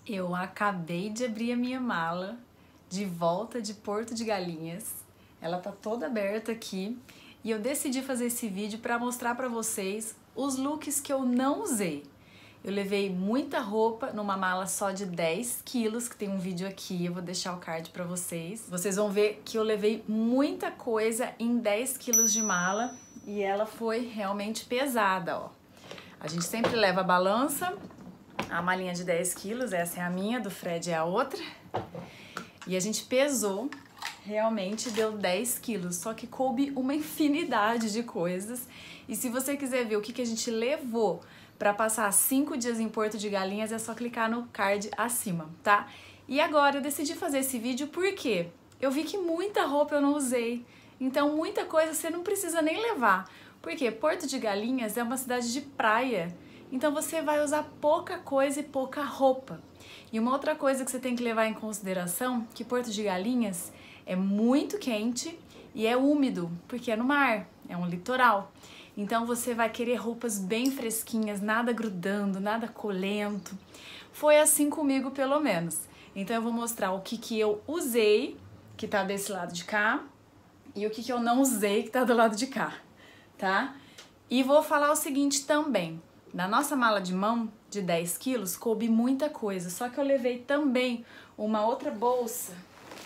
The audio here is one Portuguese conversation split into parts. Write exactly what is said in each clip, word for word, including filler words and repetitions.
Eu acabei de abrir a minha mala de volta de Porto de Galinhas. Ela tá toda aberta aqui e eu decidi fazer esse vídeo para mostrar para vocês os looks que eu não usei. Eu levei muita roupa numa mala só de dez quilos, que tem um vídeo aqui, eu vou deixar o card para vocês. Vocês vão ver que eu levei muita coisa em dez quilos de mala e ela foi realmente pesada, ó. A gente sempre leva a balança, a malinha de dez quilos, essa é a minha, do Fred é a outra. E a gente pesou, realmente deu dez quilos, só que coube uma infinidade de coisas. E se você quiser ver o que, que a gente levou para passar cinco dias em Porto de Galinhas, é só clicar no card acima, tá? E agora eu decidi fazer esse vídeo porque eu vi que muita roupa eu não usei, então muita coisa você não precisa nem levar. Porque Porto de Galinhas é uma cidade de praia, então você vai usar pouca coisa e pouca roupa. E uma outra coisa que você tem que levar em consideração, que Porto de Galinhas é muito quente e é úmido, porque é no mar, é um litoral. Então você vai querer roupas bem fresquinhas, nada grudando, nada colento. Foi assim comigo, pelo menos. Então eu vou mostrar o que, que eu usei, que tá desse lado de cá, e o que, que eu não usei, que tá do lado de cá, tá? E vou falar o seguinte também. Na nossa mala de mão, de dez quilos, coube muita coisa. Só que eu levei também uma outra bolsa,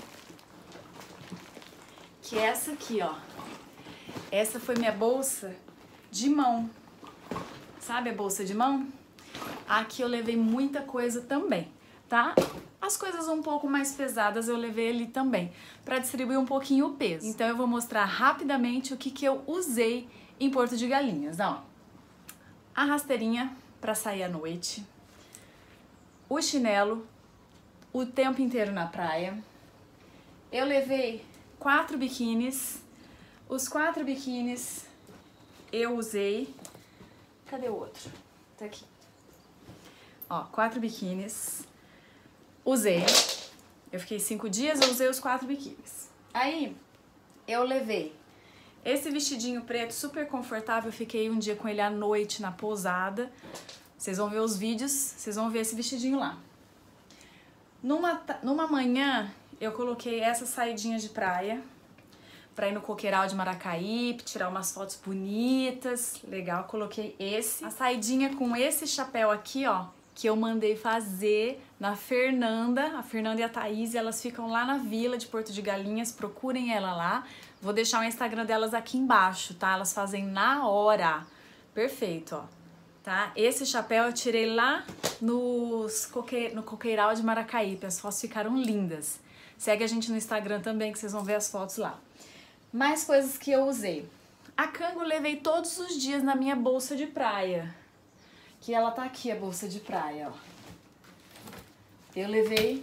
que é essa aqui, ó. Essa foi minha bolsa de mão. Sabe a bolsa de mão? Aqui eu levei muita coisa também, tá? As coisas um pouco mais pesadas eu levei ali também, para distribuir um pouquinho o peso. Então eu vou mostrar rapidamente o que, que eu usei em Porto de Galinhas, ó. A rasteirinha para sair à noite, o chinelo, o tempo inteiro na praia. Eu levei quatro biquínis, os quatro biquínis eu usei. Cadê o outro? Tá aqui. Ó, quatro biquínis. Usei. Eu fiquei cinco dias, eu usei os quatro biquínis. Aí, eu levei esse vestidinho preto super confortável, eu fiquei um dia com ele à noite na pousada. Vocês vão ver os vídeos, vocês vão ver esse vestidinho lá. Numa, numa manhã, eu coloquei essa saidinha de praia pra ir no coqueiral de Maracaípe, tirar umas fotos bonitas. Legal, coloquei esse. A saidinha com esse chapéu aqui, ó, que eu mandei fazer na Fernanda. A Fernanda e a Thaís, elas ficam lá na vila de Porto de Galinhas, procurem ela lá. Vou deixar o Instagram delas aqui embaixo, tá? Elas fazem na hora. Perfeito, ó. Tá? Esse chapéu eu tirei lá nos coque... no coqueiral de Maracaípe. As fotos ficaram lindas. Segue a gente no Instagram também, que vocês vão ver as fotos lá. Mais coisas que eu usei. A canga eu levei todos os dias na minha bolsa de praia. Que ela tá aqui, a bolsa de praia, ó. Eu levei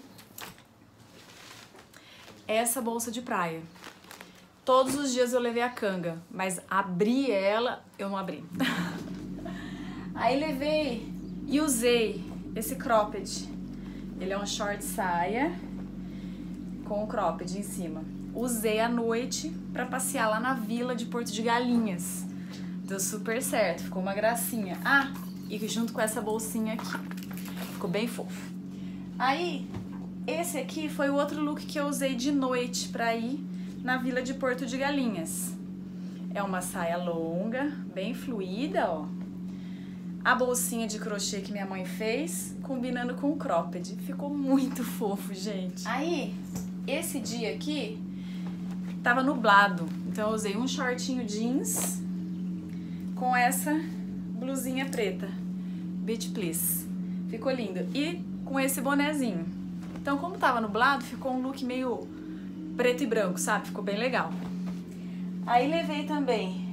essa bolsa de praia. Todos os dias eu levei a canga, mas abri ela, eu não abri. Aí levei e usei esse cropped. Ele é um short saia com o cropped em cima. Usei à noite pra passear lá na vila de Porto de Galinhas. Deu super certo, ficou uma gracinha. Ah, e junto com essa bolsinha aqui. Ficou bem fofo. Aí, esse aqui foi o outro look que eu usei de noite pra ir na vila de Porto de Galinhas. É uma saia longa, bem fluida, ó. A bolsinha de crochê que minha mãe fez, combinando com o cropped. Ficou muito fofo, gente. Aí, esse dia aqui, tava nublado. Então eu usei um shortinho jeans com essa blusinha preta. Beach Please. Ficou lindo. E com esse bonezinho. Então, como tava nublado, ficou um look meio preto e branco, sabe? Ficou bem legal. Aí levei também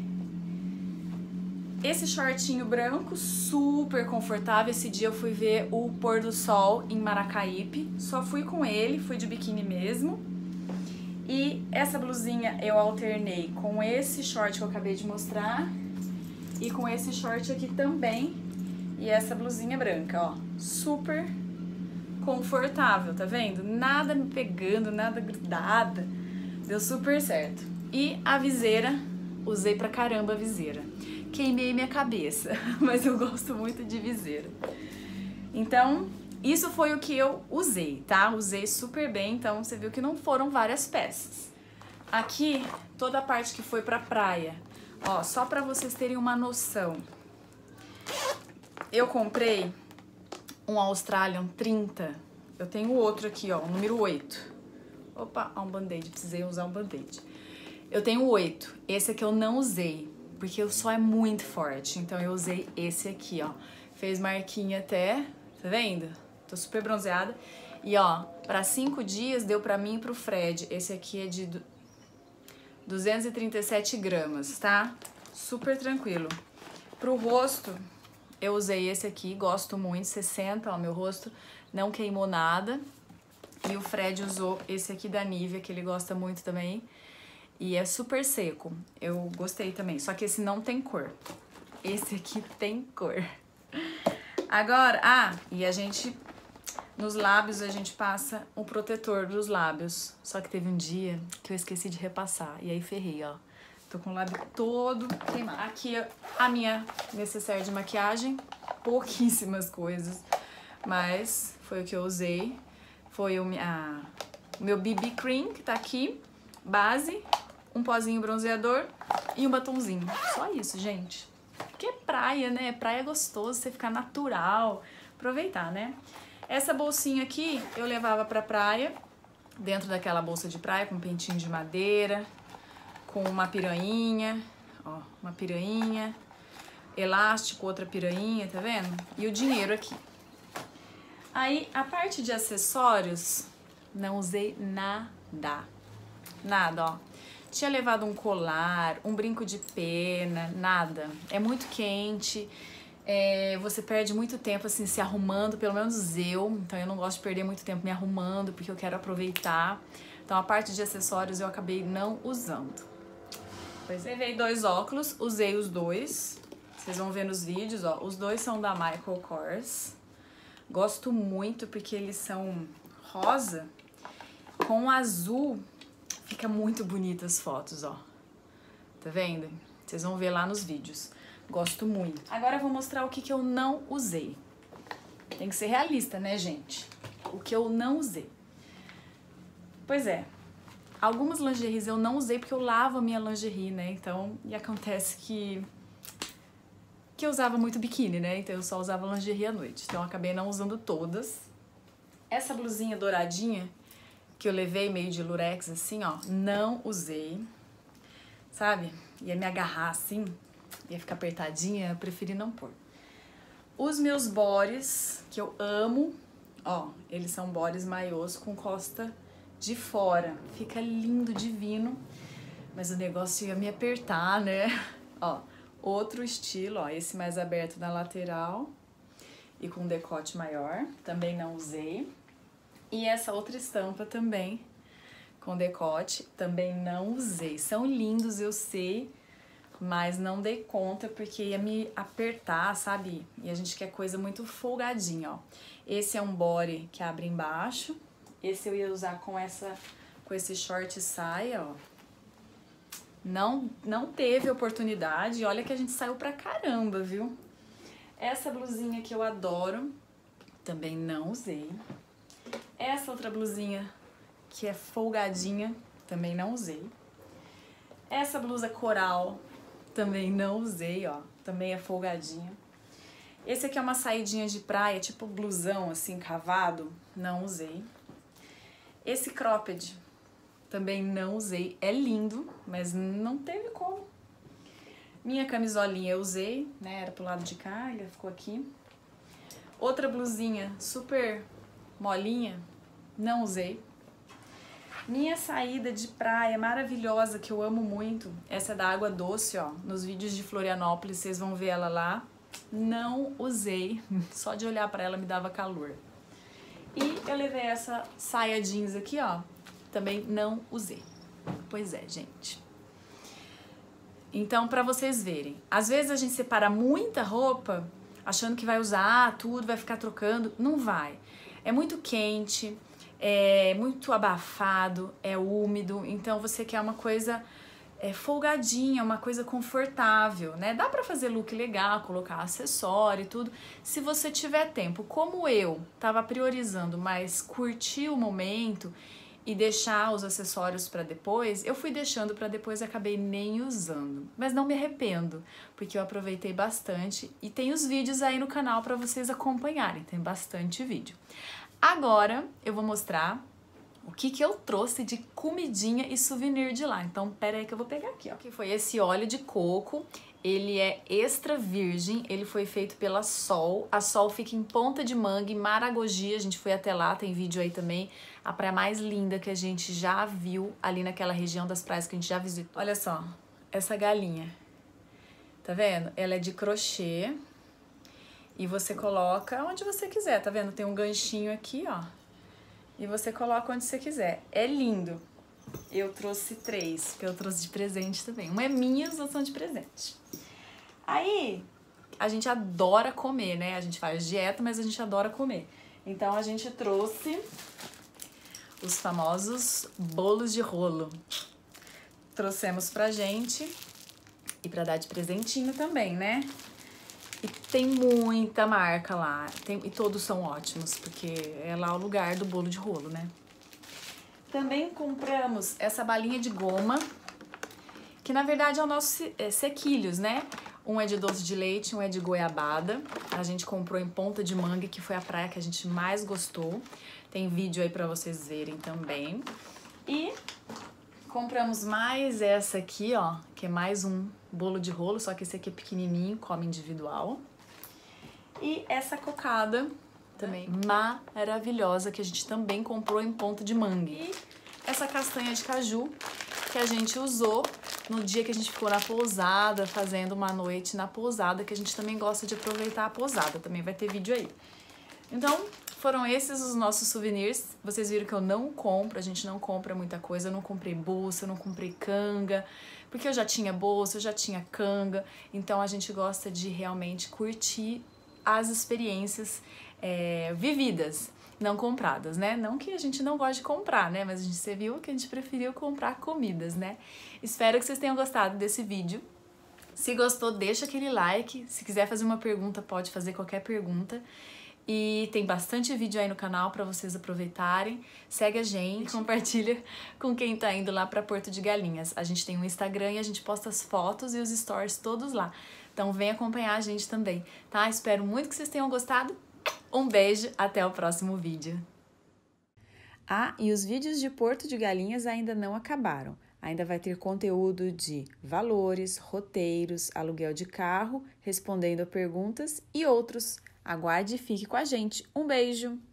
esse shortinho branco, super confortável. Esse dia eu fui ver o pôr do sol em Maracaípe. Só fui com ele, fui de biquíni mesmo. E essa blusinha eu alternei com esse short que eu acabei de mostrar. E com esse short aqui também. E essa blusinha branca, ó. Super confortável, tá vendo? Nada me pegando, nada grudada. Deu super certo. E a viseira, usei pra caramba a viseira. Queimei minha cabeça, mas eu gosto muito de viseira. Então, Isso foi o que eu usei, tá? Usei super bem, então você viu que não foram várias peças. Aqui, toda a parte que foi pra praia. Ó, só pra vocês terem uma noção. Eu comprei um Australian trinta. Eu tenho outro aqui, ó, o número oito. Opa, ó, um band-aid, precisei usar um band-aid. Eu tenho oito. Esse aqui eu não usei, porque o sol é muito forte. Então eu usei esse aqui, ó. Fez marquinha até, tá vendo? Tô super bronzeada. E ó, pra cinco dias deu pra mim e pro Fred. Esse aqui é de duzentos e trinta e sete gramas, tá? Super tranquilo. Pro rosto, eu usei esse aqui, gosto muito, sessenta, ó, meu rosto não queimou nada. E o Fred usou esse aqui da Nivea, que ele gosta muito também. E é super seco, eu gostei também, só que esse não tem cor. Esse aqui tem cor. Agora, ah, e a gente, nos lábios a gente passa um protetor dos lábios. Só que teve um dia que eu esqueci de repassar, e aí ferrei, ó. Tô com o lábio todo queimado. Aqui a minha necessaire de maquiagem, pouquíssimas coisas, mas foi o que eu usei. Foi o a, meu B B Cream, que tá aqui, base, um pozinho bronzeador e um batonzinho. Só isso, gente. Porque é praia, né? Praia é gostoso, você ficar natural, aproveitar, né? Essa bolsinha aqui eu levava pra praia, dentro daquela bolsa de praia com pentinho de madeira, com uma piranha, ó, uma piranha, elástico, outra piranha, tá vendo? E o dinheiro aqui. Aí, a parte de acessórios, não usei nada. Nada, ó. Tinha levado um colar, um brinco de pena, nada. É muito quente, é, você perde muito tempo, assim, se arrumando, pelo menos eu. Então, eu não gosto de perder muito tempo me arrumando, porque eu quero aproveitar. Então, a parte de acessórios eu acabei não usando. Pois é. Levei dois óculos, usei os dois. Vocês vão ver nos vídeos, ó. Os dois são da Michael Kors. Gosto muito porque eles são rosa com azul. Fica muito bonita as fotos, ó. Tá vendo? Vocês vão ver lá nos vídeos. Gosto muito. Agora eu vou mostrar o que, que eu não usei. Tem que ser realista, né, gente? O que eu não usei. Pois é. Algumas lingeries eu não usei porque eu lavo a minha lingerie, né? Então, e acontece que... que eu usava muito biquíni, né? Então eu só usava lingerie à noite. Então eu acabei não usando todas. Essa blusinha douradinha que eu levei meio de lurex assim, ó, não usei. Sabe? Ia me agarrar assim, ia ficar apertadinha, eu preferi não pôr. Os meus bores, que eu amo, ó, eles são bores maiôs com costa de fora. Fica lindo, divino, mas o negócio ia me apertar, né? Ó, outro estilo, ó, esse mais aberto na lateral e com decote maior, também não usei. E essa outra estampa também, com decote, também não usei. São lindos, eu sei, mas não dei conta porque ia me apertar, sabe? E a gente quer coisa muito folgadinha, ó. Esse é um body que abre embaixo. Esse eu ia usar com, essa, com esse short saia, ó. Não, não teve oportunidade. Olha que a gente saiu pra caramba, viu? Essa blusinha que eu adoro, também não usei. Essa outra blusinha que é folgadinha, também não usei. Essa blusa coral, também não usei, ó. Também é folgadinha. Esse aqui é uma saidinha de praia, tipo blusão, assim, cavado. Não usei. Esse cropped, também não usei. É lindo, mas não teve como. Minha camisolinha eu usei, né? Era pro lado de cá, ele ficou aqui. Outra blusinha super molinha, não usei. Minha saída de praia maravilhosa, que eu amo muito, essa é da Água Doce, ó. Nos vídeos de Florianópolis, vocês vão ver ela lá. Não usei, só de olhar pra ela me dava calor. E eu levei essa saia jeans aqui, ó, também não usei. Pois é, gente. Então, pra vocês verem, às vezes a gente separa muita roupa, achando que vai usar tudo, vai ficar trocando. Não vai. É muito quente, é muito abafado, é úmido, então você quer uma coisa é, folgadinha, uma coisa confortável, né? Dá pra fazer look legal, colocar acessório e tudo, se você tiver tempo. Como eu tava priorizando mais curtir o momento e deixar os acessórios pra depois, eu fui deixando pra depois e acabei nem usando. Mas não me arrependo, porque eu aproveitei bastante e tem os vídeos aí no canal pra vocês acompanharem, tem bastante vídeo. Agora eu vou mostrar o que que eu trouxe de comidinha e souvenir de lá. Então, pera aí que eu vou pegar aqui, ó. Que foi esse óleo de coco. Ele é extra virgem, ele foi feito pela Sol. A Sol fica em Ponta de Manga, em Maragogi. A gente foi até lá, tem vídeo aí também. A praia mais linda que a gente já viu ali naquela região das praias que a gente já visitou. Olha só, essa galinha. Tá vendo? Ela é de crochê. E você coloca onde você quiser, tá vendo? Tem um ganchinho aqui, ó. E você coloca onde você quiser. É lindo. Eu trouxe três, que eu trouxe de presente também. Uma é minha e as outras são de presente. Aí, a gente adora comer, né? A gente faz dieta, mas a gente adora comer. Então, a gente trouxe os famosos bolos de rolo. Trouxemos pra gente e pra dar de presentinho também, né? E tem muita marca lá, tem, e todos são ótimos, porque é lá o lugar do bolo de rolo, né? Também compramos essa balinha de goma, que na verdade é o nosso é, sequilhos, né? Um é de doce de leite, um é de goiabada. A gente comprou em Ponta de Manga, que foi a praia que a gente mais gostou. Tem vídeo aí pra vocês verem também. E compramos mais essa aqui, ó, que é mais um bolo de rolo, só que esse aqui é pequenininho, come individual. E essa cocada também maravilhosa, que a gente também comprou em Ponta de Manga. E essa castanha de caju, que a gente usou no dia que a gente ficou na pousada, fazendo uma noite na pousada, que a gente também gosta de aproveitar a pousada, também vai ter vídeo aí. Então, foram esses os nossos souvenirs. Vocês viram que eu não compro, a gente não compra muita coisa. Eu não comprei bolsa, eu não comprei canga, porque eu já tinha bolsa, eu já tinha canga. Então a gente gosta de realmente curtir as experiências é, vividas, não compradas, né? Não que a gente não goste de comprar, né? Mas a gente, você viu que a gente preferiu comprar comidas, né? Espero que vocês tenham gostado desse vídeo. Se gostou, deixa aquele like. Se quiser fazer uma pergunta, pode fazer qualquer pergunta. E tem bastante vídeo aí no canal para vocês aproveitarem. Segue a gente, compartilha com quem tá indo lá para Porto de Galinhas. A gente tem um Instagram e a gente posta as fotos e os stories todos lá. Então vem acompanhar a gente também, tá? Espero muito que vocês tenham gostado. Um beijo, até o próximo vídeo. Ah, e os vídeos de Porto de Galinhas ainda não acabaram. Ainda vai ter conteúdo de valores, roteiros, aluguel de carro, respondendo a perguntas e outros. Aguarde e fique com a gente. Um beijo!